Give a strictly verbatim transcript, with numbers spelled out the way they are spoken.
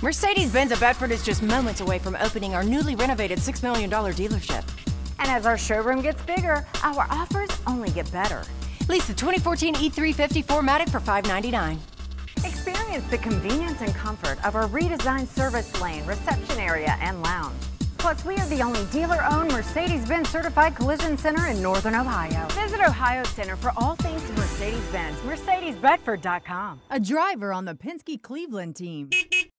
Mercedes-Benz of Bedford is just moments away from opening our newly renovated six million dollar dealership. And as our showroom gets bigger, our offers only get better. Lease the twenty fourteen E three fifty four Matic for five ninety-nine. Experience the convenience and comfort of our redesigned service lane, reception area, and lounge. Plus, we are the only dealer-owned Mercedes-Benz certified collision center in Northern Ohio. Visit Ohio Center for all things Mercedes-Benz, Mercedes Bedford dot com. A driver on the Penske Cleveland team.